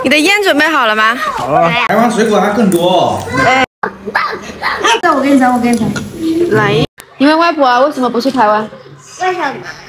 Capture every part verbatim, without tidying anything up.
你的烟准备好了吗？ 好了，台湾水果还更多。 哎， 那我跟你讲，我跟你讲， 来，你问外婆啊，为什么不去台湾？ 为什么？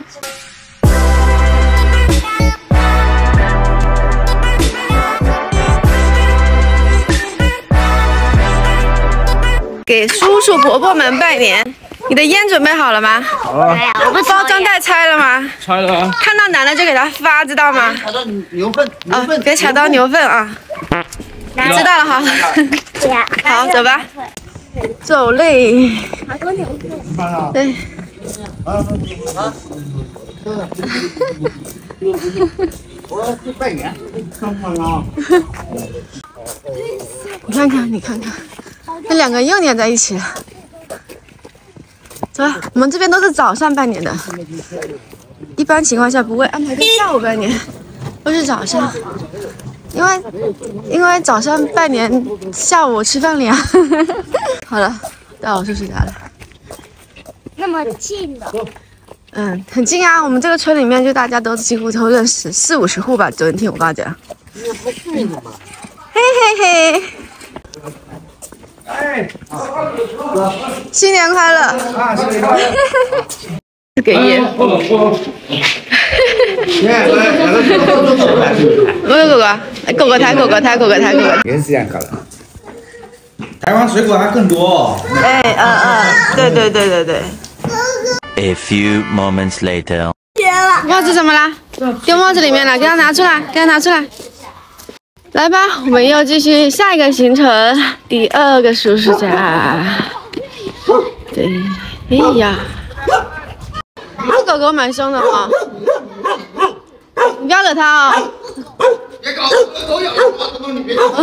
给叔叔伯伯们拜年。你的烟准备好了吗？ 好了， 我不包装袋拆了吗？ 拆了啊。 看到男的就给他发，知道吗？ 踩到牛粪，牛粪， 别踩到牛粪啊！知道了，好。好，走吧。走嘞。 好多牛粪。 对。 我要去拜年，看看啊。 你看看，你看看，这两个又粘在一起了。走吧，我们这边都是早上拜年的，一般情况下不会安排在下午拜年，都是早上，因为因为早上拜年，下午吃饭了呀。好了，到我叔叔家了。 那么近的。 嗯，很近啊，我们这个村里面就大家都几乎都认识，四五十户吧。昨天我爸讲。嘿嘿嘿。 哎， 新年快乐！ 啊，新年快乐！ 给爷。喂，哥哥，哥哥抬，哥哥抬，哥哥抬，哥哥。 也是这样搞的。 台湾水果还更多。 哎，嗯嗯，对对对对对。 A few moments later。 帽子怎么啦？丢帽子里面了，给它拿出来，给它拿出来。 来吧，我们又继续下一个行程，第二个叔叔家。对，哎呀，这狗狗蛮凶的哈、哦，你不要惹它哦。 别搞，狗咬人，狗狗你别搞。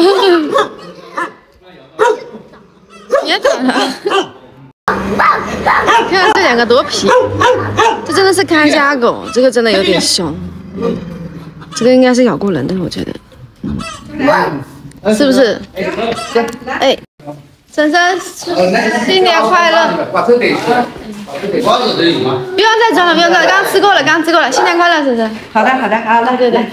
别打它。你看这两个多皮，这真的是看家狗，这个真的有点凶，这个应该是咬过人的，我觉得。 是不是？哎，婶婶，新年快乐！ 把这给吃，瓜子这里吗？ 不用再装了，不用再，刚刚吃过了，刚刚吃过了。新年快乐，婶婶。 好的，好的，好的， 对对。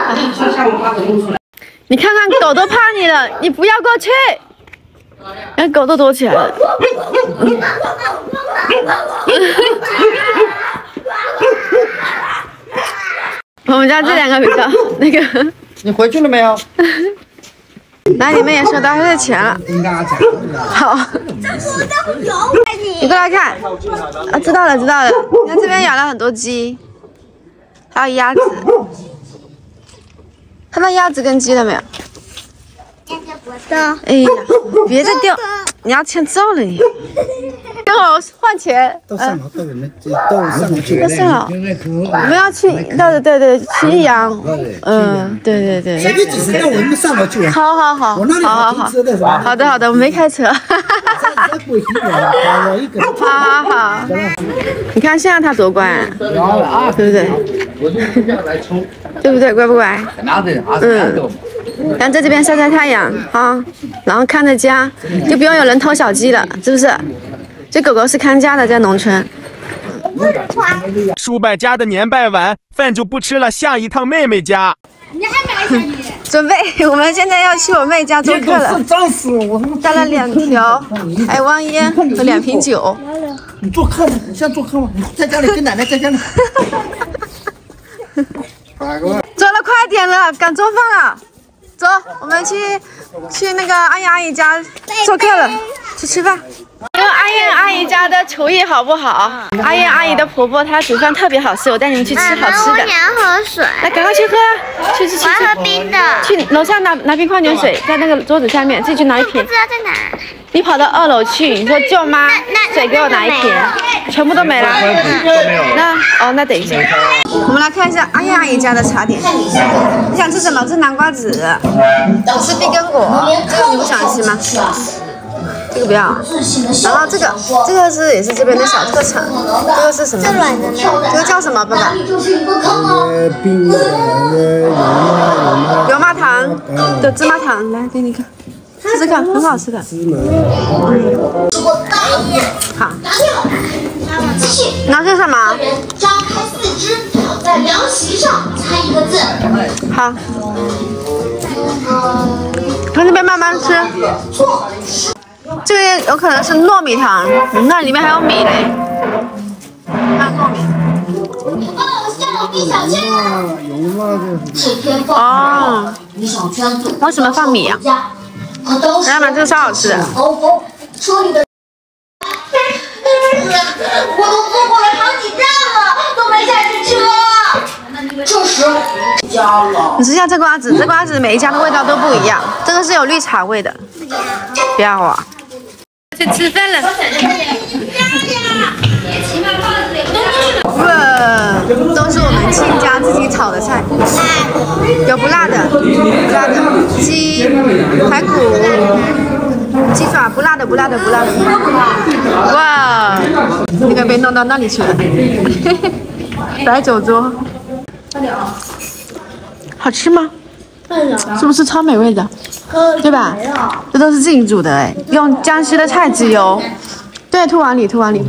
你看看狗都怕你了，你不要过去。然后狗都躲起来了。我们家这两个比较那个。 你回去了没有？ 来，你们也收到他的钱了。好。你过来看。啊，知道了，知道了。你看这边养了很多鸡，还有鸭子。看到鸭子跟鸡了没有？哎呀，别再掉，你要欠揍了你。跟我换钱。 都上好，都人都上去。 都上好。我们要去，对对对，去益阳。嗯，对对对。 你几时到我们上过去？ 好好好， 我那里好好好。好的好的，我没开车。好好好。你看现在它多乖啊，对不对？对不对？乖不乖？嗯。 然后在这边晒晒太阳啊，然后看着家，就不用有人偷小鸡了，是不是？这狗狗是看家的，在农村。 叔伯家的年拜完，饭就不吃了，下一趟妹妹家。 你还买小鸡？ 准备，我们现在要去我妹家做客了。 脏死我！ 带了两条台湾烟和两瓶酒。 你做客吗？你像做客吗？你在家里跟奶奶在家里。 走了，快点了，赶做饭了。 走，我们去去那个阿燕阿姨家做客了，去吃饭。因为阿燕阿姨家的厨艺好不好？阿燕阿姨的婆婆她煮饭特别好吃，我带你们去吃好吃的。 我想喝水。 来，赶快去喝啊！去去去！ 我要喝冰的。 去楼下拿拿瓶矿泉水，在那个桌子下面，自己去拿一瓶。 不知道在哪。 你跑到二楼去，你说舅妈，水给我拿一瓶，全部都没了。那哦，那等一下。我们来看一下阿燕阿姨家的茶点。你想吃什么？这是南瓜子，这是碧根果，这个你不想吃吗？这个不要。然后这个，这个是也是这边的小特产。这个是什么？这软的呢？这个叫什么，爸爸？ 呃，冰的油麻糖的芝麻糖，来给你看。 试试看，很好吃的。好， 继续。 那是什么？ 张开四肢，在凉席上猜一个字。 好。 慢吃。这个有可能是糯米糖，你看里面还有米嘞。看糯米。哦，为什么放米呀？家人们，这个超好吃的。 我都坐过了好几站了，都没下去车。这时家了。 你吃一下这瓜子，这瓜子每一家的味道都不一样。这个是有绿茶味的，不要啊！去吃饭了。哇，都是我们亲家自己炒的菜，有不辣的，不辣的鸡、排骨、鸡爪，不辣的，不辣的，不辣的。哇，那个被弄到那里去了，摆酒桌。好吃吗？是不是超美味的？对吧？这都是自己煮的哎，用江西的菜籽油。对，吐碗里，吐碗里。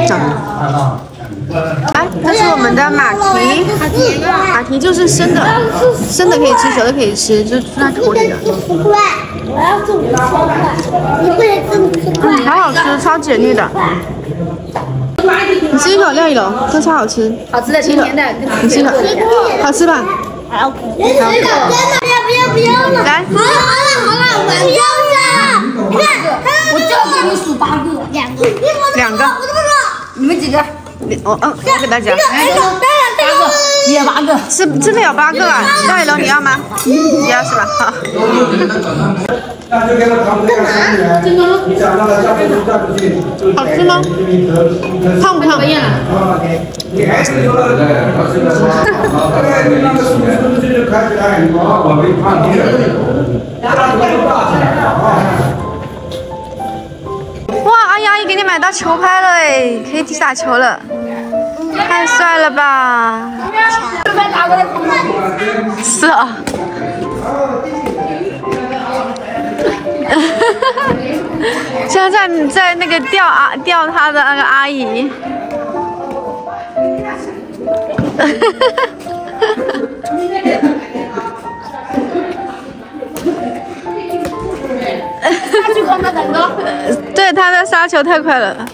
哎，这是我们的马蹄，马蹄就是生的，生的可以吃，熟的可以吃，就是在土里的。 十块，我要这五十块，你会这五十块。 好好吃，超解腻的。你吃一口料一楼，这超好吃。好吃的，甜甜的。你吃一口，好吃吧？ 好，不要不要不要了！ 来， 好了好了好了，不要了！你看，我就给你数八个，两个， 两个， 我都不知道， 你们几个？我嗯，我给大家。 哎，当然八个， 也八个，是真的有八个啊！廖一楼你要吗？你要是吧？好。好吃吗？烫不烫？哇，阿姨阿姨给你买到球拍了哎，可以踢打球了。太帅了吧！是啊。现在在在那个钓啊钓他的那个阿姨。对，他的杀球太快了。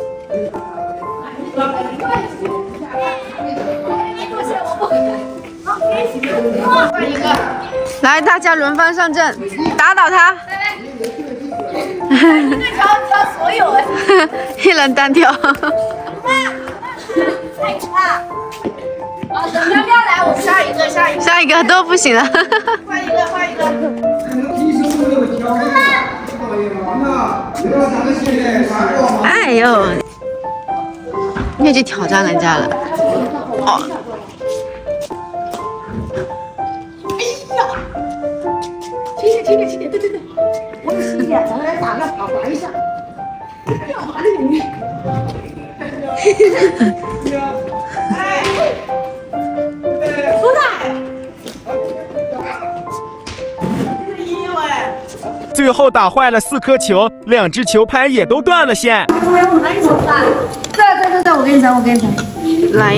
来，大家轮番上阵，打倒他。 挑挑所有哎， 一人单挑。 太差。啊，等喵喵来，我下一个，下一个， 下一个都不行了。 换一个，换一个。 哎呦，你去挑战人家了。哦。 轻点，轻点，对对对，我们轻点，咱们来打个跑玩一下。干嘛呢你？哎，不在。 最后打坏了四颗球，两只球拍也都断了线。 对对对对，我给你整，我给你整。 来。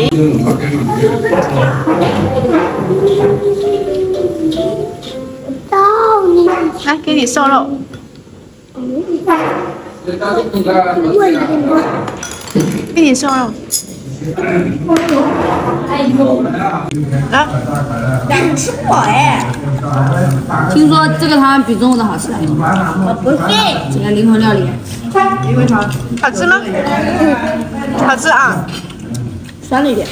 来，给你瘦肉。给你瘦肉。来， 想吃我哎！ 听说这个汤比中午的好吃。我不信。 这个灵魂料理。 灵魂汤，好吃吗？嗯，好吃啊。 酸了一点。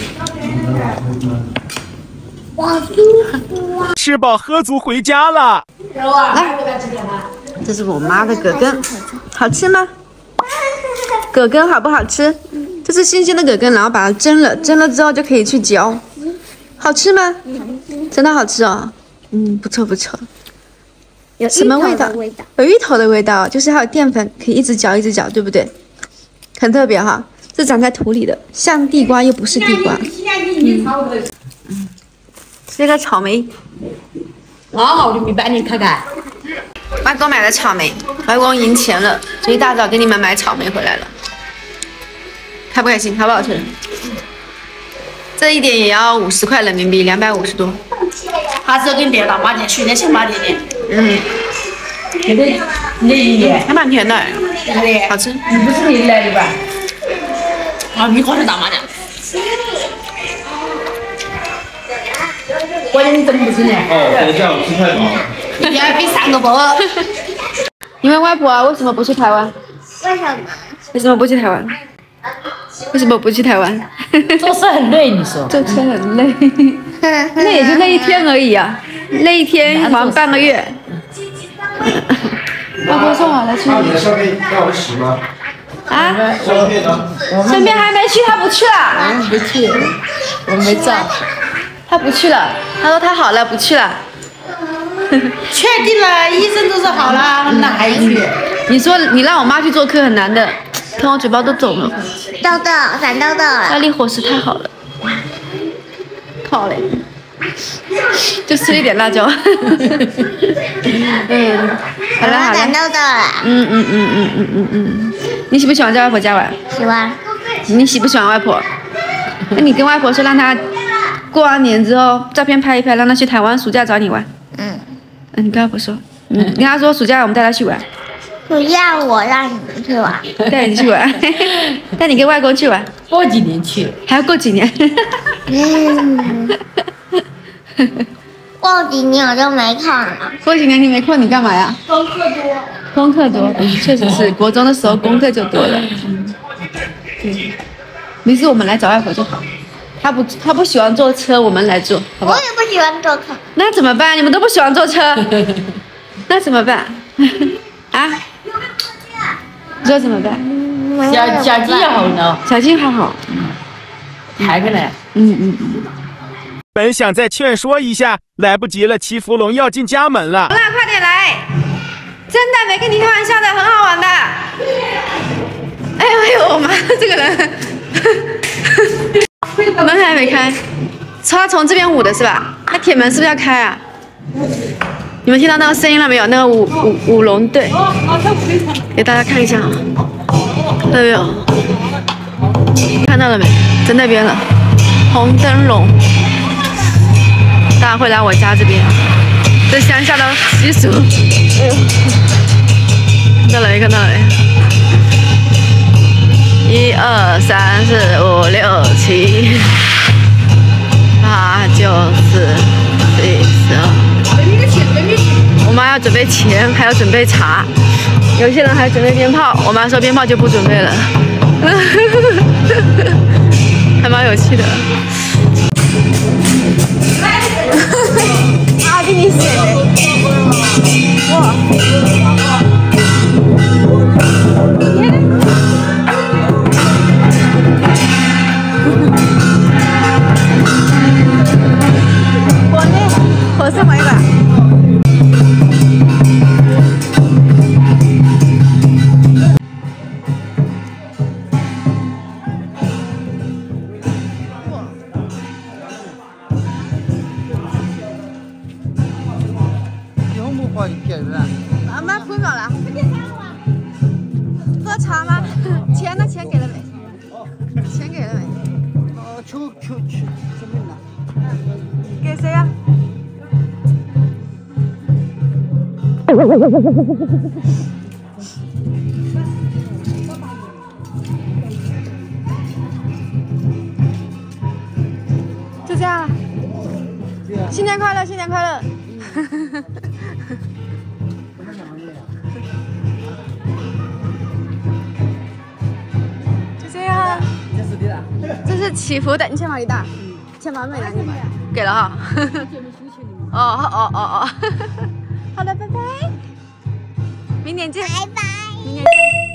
吃饱喝足回家了。 来，这是我妈的葛根，好吃吗？葛根好不好吃？这是新鲜的葛根，然后把它蒸了，蒸了之后就可以去嚼，好吃吗？真的好吃哦，嗯，不错不错。 有什么味道？有芋头的味道，就是还有淀粉，可以一直嚼一直嚼，对不对？很特别哈，这长在土里的，像地瓜又不是地瓜。嗯，这个草莓。 好好的米半年看看。 妈给我买了草莓，外公赢钱了，所以一大早给你们买草莓回来了。开不开心？好不好吃？这一点也要五十块人民币，两百五十多。 他是跟别的妈点，去年前妈点点。 嗯， 现在那一年还蛮甜的，好吃。 你不是你来的吧？啊，你好像打麻将。关键你真不是呢。 哦，等一下我吃太饱。 你要比三个包。 你问外婆啊，为什么不去台湾？ 为什么？ 为什么不去台湾？为什么不去台湾？ 做事很累，你说？ 坐车很累，那也就那一天而已啊，那一天玩半个月。外婆说好了去。 你的相片让我洗吗？ 啊？ 相片呢？ 相片还没去，他不去了。 我没去，我没照。 他不去了，他说他好了，不去了。 确定了，医生都说好了，那还去？ 你说你让我妈去做客很难的，看我嘴巴都肿了。 豆豆，长豆豆了。 压力伙食太好了，靠嘞，就吃一点辣椒。嗯，好了好了。 长豆豆了。 嗯嗯嗯嗯嗯嗯嗯，你喜不喜欢在外婆家玩？ 喜欢。 你喜不喜欢外婆？那你跟外婆说，让她过完年之后照片拍一拍，让她去台湾暑假找你玩。 嗯。 嗯，你跟外婆说，嗯，跟她说暑假我们带她去玩。 不要我让你们去玩。 带你去玩，带你跟外公去玩。 过几年去， 还要过几年。 嗯。过几年我就没空了。 过几年你没空，你干嘛呀？ 功课多。 功课多，嗯，确实是，国中的时候功课就多了。对，没事，我们来找外婆就好。他不，他不喜欢坐车，我们来坐，好不好？ 我也不喜欢坐车。 那怎么办？你们都不喜欢坐车，那怎么办？啊？你说怎么办？ 小小鸡也好呢， 小静还好， 抬个来。 嗯嗯嗯。 本想再劝说一下，来不及了，祈福龙要进家门了。 好啦，快点来！真的没跟你开玩笑的，很好玩的。哎呦哎呦，我妈这个人，门还没开，他从这边捂的是吧？那铁门是不是要开啊？你们听到那个声音了没有？那个舞舞舞龙队，给大家看一下啊，看到没有？看到了没？在那边了，红灯笼，大家会来我家这边，这乡下的习俗。看到了没？看到了没？一二三四五六七八九十十一十二。我妈要准备钱，还要准备茶，有些人还准备鞭炮。我妈说鞭炮就不准备了，还蛮有趣的。啊，给你写的，哇！我呢，我是没吧。啊，妈喷了啦！喝茶吗？钱呢？钱给了没？钱给了没？ 哦，求求求，什么呢？ 给谁呀？就这样了。新年快乐，新年快乐！就这样。 这是你的。 这是祈福的，你钱包里打，钱包没拿你给了哈。哦哦哦哦，好了，拜拜，明年见。 拜拜。 明年见。